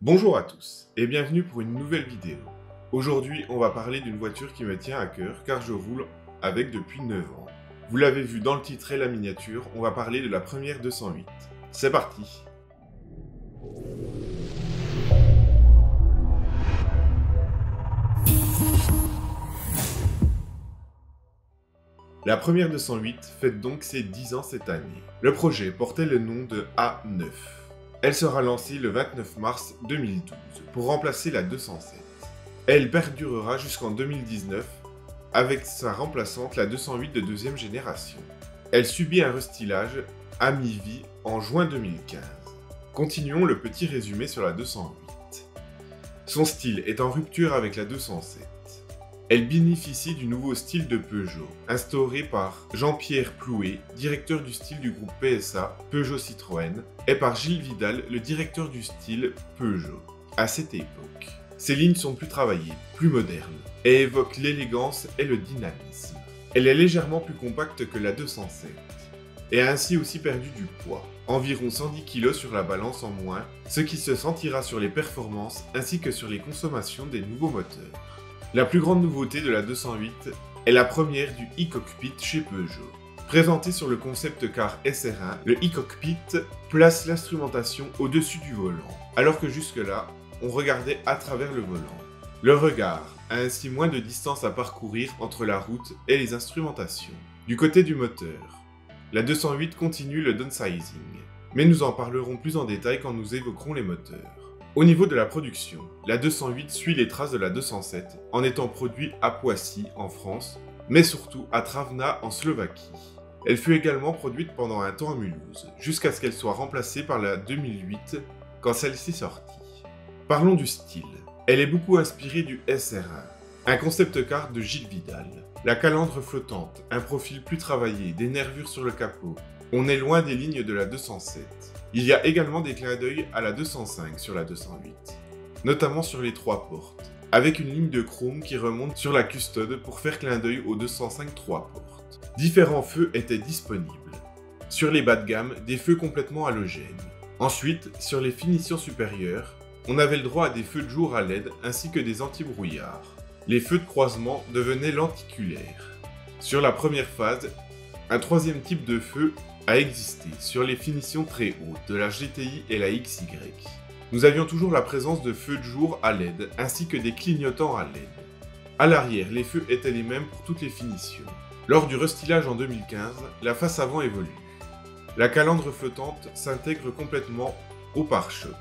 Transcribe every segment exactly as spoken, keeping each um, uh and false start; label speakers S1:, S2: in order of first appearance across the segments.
S1: Bonjour à tous et bienvenue pour une nouvelle vidéo. Aujourd'hui, on va parler d'une voiture qui me tient à cœur car je roule avec depuis neuf ans. Vous l'avez vu dans le titre et la miniature, on va parler de la première deux cent huit. C'est parti! La première deux cent huit fête donc ses dix ans cette année. Le projet portait le nom de A neuf. Elle sera lancée le vingt-neuf mars deux mille douze pour remplacer la deux cent sept. Elle perdurera jusqu'en deux mille dix-neuf avec sa remplaçante la deux cent huit de deuxième génération. Elle subit un restylage à mi-vie en juin deux mille quinze. Continuons le petit résumé sur la deux cent huit. Son style est en rupture avec la deux cent sept. Elle bénéficie du nouveau style de Peugeot, instauré par Jean-Pierre Plouet, directeur du style du groupe P S A, Peugeot Citroën, et par Gilles Vidal, le directeur du style Peugeot, à cette époque. Ses lignes sont plus travaillées, plus modernes, et évoquent l'élégance et le dynamisme. Elle est légèrement plus compacte que la deux cent sept, et a ainsi aussi perdu du poids, environ cent dix kilos sur la balance en moins, ce qui se sentira sur les performances ainsi que sur les consommations des nouveaux moteurs. La plus grande nouveauté de la deux cent huit est la première du e-cockpit chez Peugeot. Présenté sur le concept car S R un, le e-cockpit place l'instrumentation au-dessus du volant, alors que jusque-là, on regardait à travers le volant. Le regard a ainsi moins de distance à parcourir entre la route et les instrumentations. Du côté du moteur, la deux cent huit continue le downsizing, mais nous en parlerons plus en détail quand nous évoquerons les moteurs. Au niveau de la production, la deux cent huit suit les traces de la deux cent sept en étant produite à Poissy en France, mais surtout à Travna en Slovaquie. Elle fut également produite pendant un temps à Mulhouse, jusqu'à ce qu'elle soit remplacée par la deux mille huit quand celle-ci sortit. Parlons du style. Elle est beaucoup inspirée du S R un, un concept car de Gilles Vidal. La calandre flottante, un profil plus travaillé, des nervures sur le capot. On est loin des lignes de la deux cent sept. Il y a également des clins d'œil à la deux cent cinq sur la deux cent huit, notamment sur les trois portes, avec une ligne de chrome qui remonte sur la custode pour faire clin d'œil aux deux cent cinq trois portes. Différents feux étaient disponibles. Sur les bas de gamme, des feux complètement halogènes. Ensuite, sur les finitions supérieures, on avait le droit à des feux de jour à L E D ainsi que des anti-brouillards. Les feux de croisement devenaient lenticulaires. Sur la première phase, un troisième type de feu a existé sur les finitions très hautes de la G T I et la X Y. Nous avions toujours la présence de feux de jour à L E D ainsi que des clignotants à L E D. À l'arrière, les feux étaient les mêmes pour toutes les finitions. Lors du restylage en deux mille quinze, la face avant évolue. La calandre flottante s'intègre complètement au pare-choc.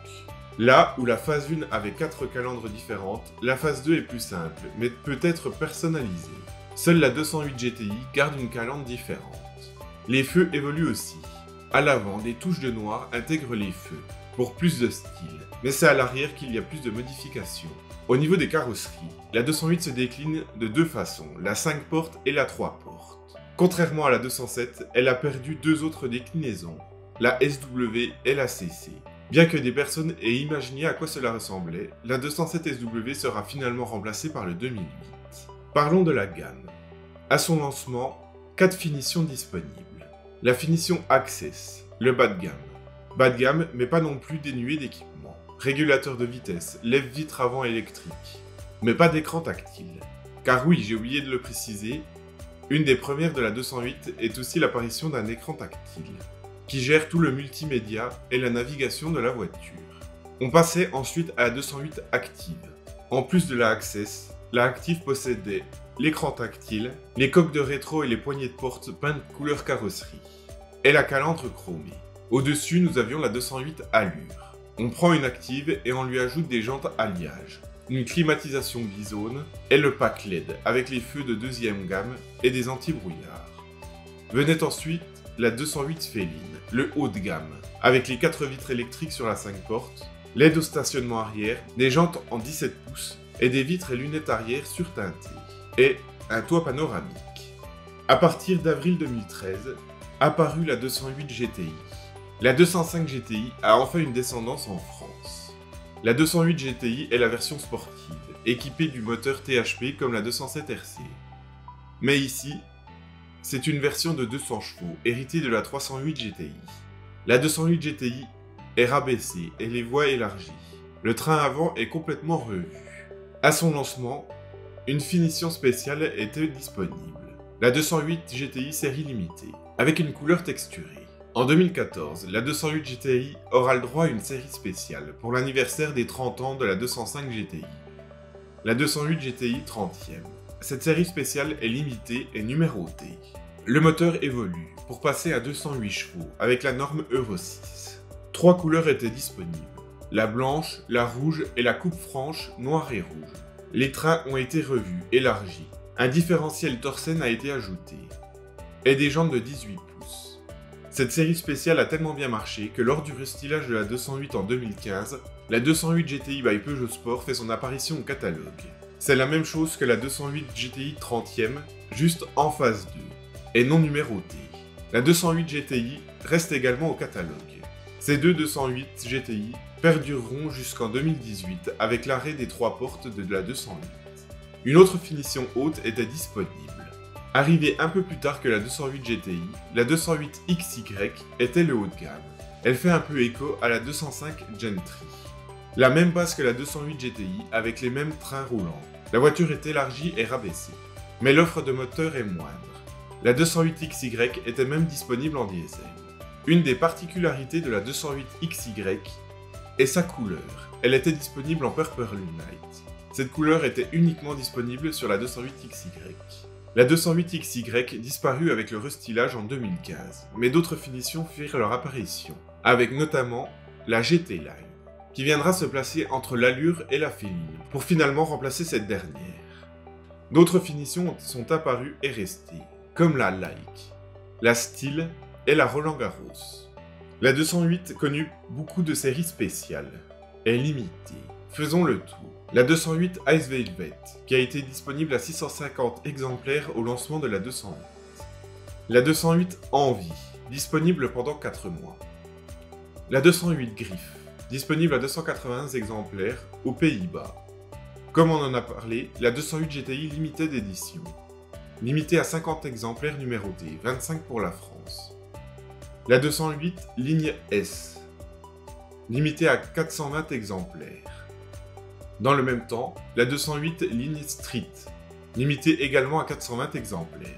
S1: Là où la phase un avait quatre calandres différentes, la phase deux est plus simple, mais peut être personnalisée. Seule la deux cent huit G T I garde une calandre différente. Les feux évoluent aussi. À l'avant, les touches de noir intègrent les feux, pour plus de style, mais c'est à l'arrière qu'il y a plus de modifications. Au niveau des carrosseries, la deux cent huit se décline de deux façons, la cinq portes et la trois portes. Contrairement à la deux cent sept, elle a perdu deux autres déclinaisons, la S W et la C C. Bien que des personnes aient imaginé à quoi cela ressemblait, la deux cent sept S W sera finalement remplacée par le deux mille huit. Parlons de la gamme. À son lancement, quatre finitions disponibles. La finition Access, le bas de gamme. Bas de gamme, mais pas non plus dénué d'équipement. Régulateur de vitesse, lève-vitre avant électrique. Mais pas d'écran tactile. Car oui, j'ai oublié de le préciser, une des premières de la deux cent huit est aussi l'apparition d'un écran tactile, qui gère tout le multimédia et la navigation de la voiture. On passait ensuite à la deux cent huit Active. En plus de la Access, la Active possédait l'écran tactile, les coques de rétro et les poignées de porte peintes couleur carrosserie, et la calandre chromée. Au-dessus, nous avions la deux cent huit Allure. On prend une Active et on lui ajoute des jantes alliage, une climatisation bizone et le pack L E D avec les feux de deuxième gamme et des anti-brouillards. Venait ensuite la deux cent huit Féline, le haut de gamme, avec les quatre vitres électriques sur la cinq portes, l'aide au stationnement arrière, des jantes en dix-sept pouces et des vitres et lunettes arrière surteintées. Et un toit panoramique. À partir d'avril deux mille treize, apparut la deux cent huit G T I. La deux cent cinq G T I a enfin une descendance en France. La deux cent huit G T I est la version sportive, équipée du moteur T H P comme la deux cent sept R C. Mais ici, c'est une version de deux cents chevaux, héritée de la trois cent huit G T I. La deux cent huit G T I est rabaissée et les voies élargies. Le train avant est complètement revu. À son lancement, une finition spéciale était disponible, la deux cent huit G T I série limitée, avec une couleur texturée. En deux mille quatorze, la deux cent huit G T I aura le droit à une série spéciale pour l'anniversaire des trente ans de la deux cent cinq G T I. La deux cent huit G T I trentième. Cette série spéciale est limitée et numérotée. Le moteur évolue pour passer à deux cent huit chevaux avec la norme Euro six. Trois couleurs étaient disponibles, la blanche, la rouge et la coupe franche noire et rouge. Les trains ont été revus, élargis. Un différentiel Torsen a été ajouté et des jantes de dix-huit pouces. Cette série spéciale a tellement bien marché que lors du restylage de la deux cent huit en deux mille quinze, la deux cent huit G T I by Peugeot Sport fait son apparition au catalogue. C'est la même chose que la deux cent huit G T I trentième, juste en phase deux, et non numérotée. La deux cent huit G T I reste également au catalogue. Ces deux deux cent huit G T I perdureront jusqu'en deux mille dix-huit avec l'arrêt des trois portes de la deux cent huit. Une autre finition haute était disponible. Arrivée un peu plus tard que la deux cent huit G T I, la deux cent huit X Y était le haut de gamme. Elle fait un peu écho à la deux cent cinq Gentry. La même base que la deux cent huit G T I avec les mêmes trains roulants. La voiture est élargie et rabaissée, mais l'offre de moteur est moindre. La deux cent huit X Y était même disponible en diesel. Une des particularités de la deux cent huit X Y est sa couleur. Elle était disponible en Purple Night. Cette couleur était uniquement disponible sur la deux cent huit X Y. La deux cent huit X Y disparut avec le restylage en deux mille quinze, mais d'autres finitions firent leur apparition, avec notamment la G T Line, qui viendra se placer entre l'Allure et la Féline, pour finalement remplacer cette dernière. D'autres finitions sont apparues et restées, comme la Like, la Steel et la Roland Garros. La deux cent huit connut beaucoup de séries spéciales, et limitée. Faisons le tour. La deux cent huit Ice Velvet, qui a été disponible à six cent cinquante exemplaires au lancement de la deux cent huit. La deux cent huit Envie, disponible pendant quatre mois. La deux cent huit Griff, disponible à deux cent quatre-vingts exemplaires aux Pays-Bas. Comme on en a parlé, la deux cent huit G T I Limited Edition, limitée à cinquante exemplaires numérotés, vingt-cinq pour la France. La deux cent huit Ligne S, limitée à quatre cent vingt exemplaires. Dans le même temps, la deux cent huit Ligne Street, limitée également à quatre cent vingt exemplaires.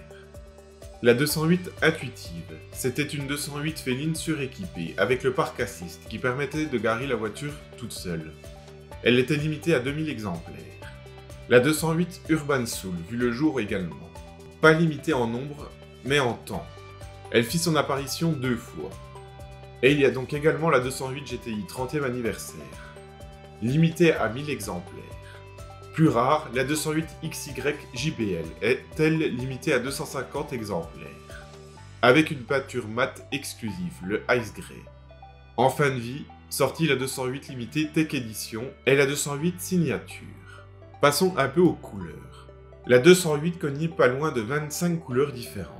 S1: La deux cent huit Intuitive, c'était une deux cent huit féline suréquipée avec le parc assist qui permettait de garer la voiture toute seule. Elle était limitée à deux mille exemplaires. La deux cent huit Urban Soul vit le jour également, pas limitée en nombre mais en temps. Elle fit son apparition deux fois. Et il y a donc également la deux cent huit G T I trentième anniversaire, limitée à mille exemplaires. Plus rare, la deux cent huit X Y J P L est, elle, limitée à deux cent cinquante exemplaires, avec une peinture mate exclusive, le Ice Grey. En fin de vie, sortit la deux cent huit limitée Tech Edition et la deux cent huit Signature. Passons un peu aux couleurs. La deux cent huit cognait pas loin de vingt-cinq couleurs différentes.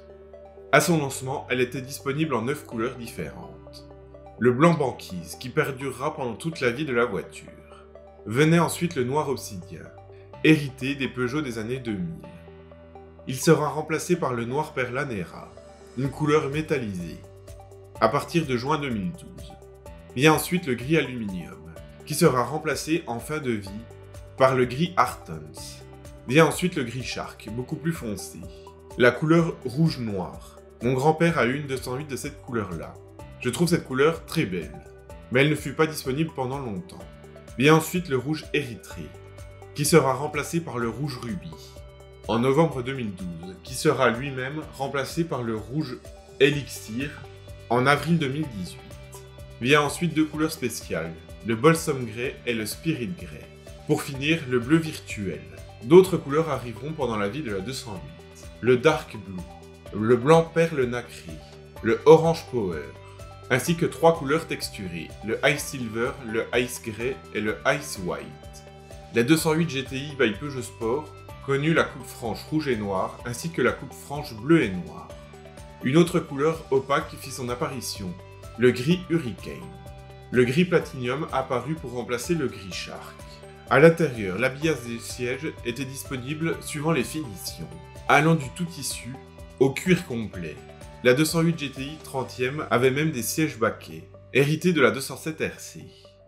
S1: À son lancement, elle était disponible en neuf couleurs différentes. Le blanc banquise, qui perdurera pendant toute la vie de la voiture. Venait ensuite le noir obsidien, hérité des Peugeot des années deux mille. Il sera remplacé par le noir Perlanera, une couleur métallisée, à partir de juin deux mille douze. Vient ensuite le gris aluminium, qui sera remplacé en fin de vie par le gris Artons. Vient ensuite le gris Shark, beaucoup plus foncé. La couleur rouge-noir. Mon grand-père a eu une deux cent huit de cette couleur-là. Je trouve cette couleur très belle, mais elle ne fut pas disponible pendant longtemps. Vient ensuite le rouge érythrée, qui sera remplacé par le rouge rubis, en novembre deux mille douze, qui sera lui-même remplacé par le rouge élixir en avril deux mille dix-huit. Vient ensuite deux couleurs spéciales, le Balsam Grey et le Spirit Grey. Pour finir, le bleu virtuel. D'autres couleurs arriveront pendant la vie de la deux cent huit. Le Dark Blue, le blanc perle nacré, le Orange Power, ainsi que trois couleurs texturées, le Ice Silver, le Ice Grey et le Ice White. La deux cent huit G T I by Peugeot Sport connut la coupe franche rouge et noire, ainsi que la coupe franche bleue et noire. Une autre couleur opaque fit son apparition, le gris Hurricane. Le gris Platinum apparut pour remplacer le gris Shark. À l'intérieur, l'habillage des sièges était disponible suivant les finitions, allant du tout tissu au cuir complet. La deux cent huit G T I trentième avait même des sièges baquets, hérités de la deux cent sept R C.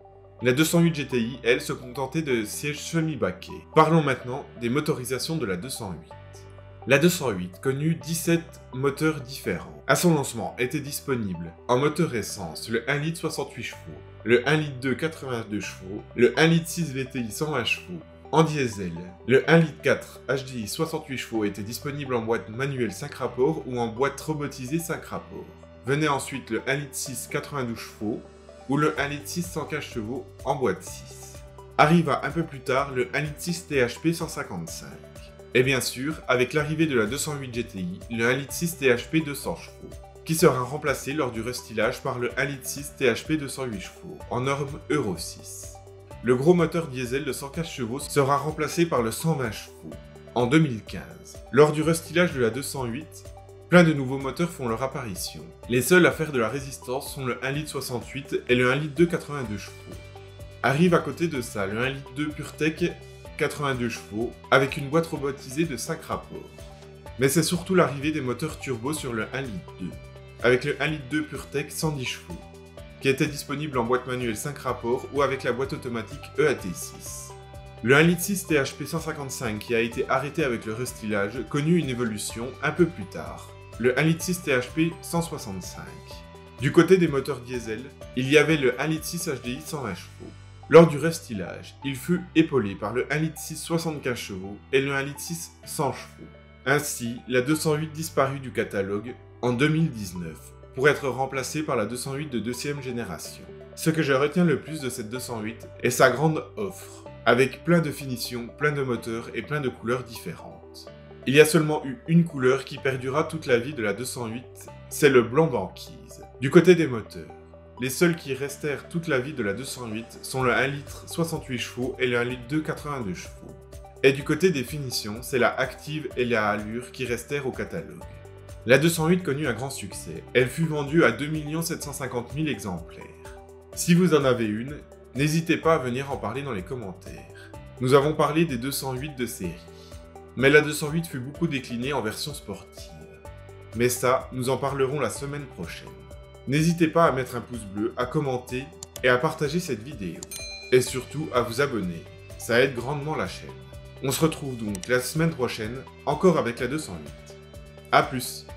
S1: La deux cent huit G T I, elle, se contentait de sièges semi-baquets. Parlons maintenant des motorisations de la deux cent huit. La deux cent huit connut dix-sept moteurs différents. À son lancement étaient disponibles en moteur essence le un litre soixante-huit chevaux, le un litre deux quatre-vingt-deux chevaux, le un litre six V T I cent vingt chevaux. En diesel, le un litre quatre H D I soixante-huit chevaux était disponible en boîte manuelle cinq rapports ou en boîte robotisée cinq rapports. Venait ensuite le un litre six quatre-vingt-douze chevaux ou le un litre six cent quinze chevaux en boîte six. Arriva un peu plus tard le un litre six T H P cent cinquante-cinq. Et bien sûr, avec l'arrivée de la deux cent huit G T I, le un litre six T H P deux cents chevaux, qui sera remplacé lors du restylage par le un litre six T H P deux cent huit chevaux, en norme Euro six. Le gros moteur diesel de cent quinze chevaux sera remplacé par le cent vingt chevaux, en deux mille quinze. Lors du restylage de la deux cent huit, plein de nouveaux moteurs font leur apparition. Les seuls à faire de la résistance sont le un litre soixante-huit et le un litre deux quatre-vingt-deux chevaux. Arrive à côté de ça le un litre deux PureTech quatre-vingt-deux chevaux, avec une boîte robotisée de cinq rapports. Mais c'est surtout l'arrivée des moteurs turbo sur le un litre deux, avec le un litre deux PureTech cent dix chevaux, qui était disponible en boîte manuelle cinq rapports ou avec la boîte automatique E A T six. Le un litre six T H P cent cinquante-cinq, qui a été arrêté avec le restylage, connut une évolution un peu plus tard, le un litre six T H P cent soixante-cinq. Du côté des moteurs diesel, il y avait le un litre six H D I cent vingt chevaux. Lors du restylage, il fut épaulé par le un litre six soixante-quinze chevaux et le un litre six cent chevaux. Ainsi, la deux cent huit disparut du catalogue en deux mille dix-neuf pour être remplacée par la deux cent huit de deuxième génération. Ce que je retiens le plus de cette deux cent huit est sa grande offre, avec plein de finitions, plein de moteurs et plein de couleurs différentes. Il y a seulement eu une couleur qui perdura toute la vie de la deux cent huit, c'est le blanc banquise. Du côté des moteurs, les seuls qui restèrent toute la vie de la deux cent huit sont le un litre soixante-huit chevaux et le un litre deux quatre-vingt-deux chevaux. Et du côté des finitions, c'est la Active et la Allure qui restèrent au catalogue. La deux cent huit connut un grand succès, elle fut vendue à deux millions sept cent cinquante mille exemplaires. Si vous en avez une, n'hésitez pas à venir en parler dans les commentaires. Nous avons parlé des deux cent huit de série, mais la deux cent huit fut beaucoup déclinée en version sportive. Mais ça, nous en parlerons la semaine prochaine. N'hésitez pas à mettre un pouce bleu, à commenter et à partager cette vidéo. Et surtout à vous abonner, ça aide grandement la chaîne. On se retrouve donc la semaine prochaine, encore avec la deux cent huit. A plus!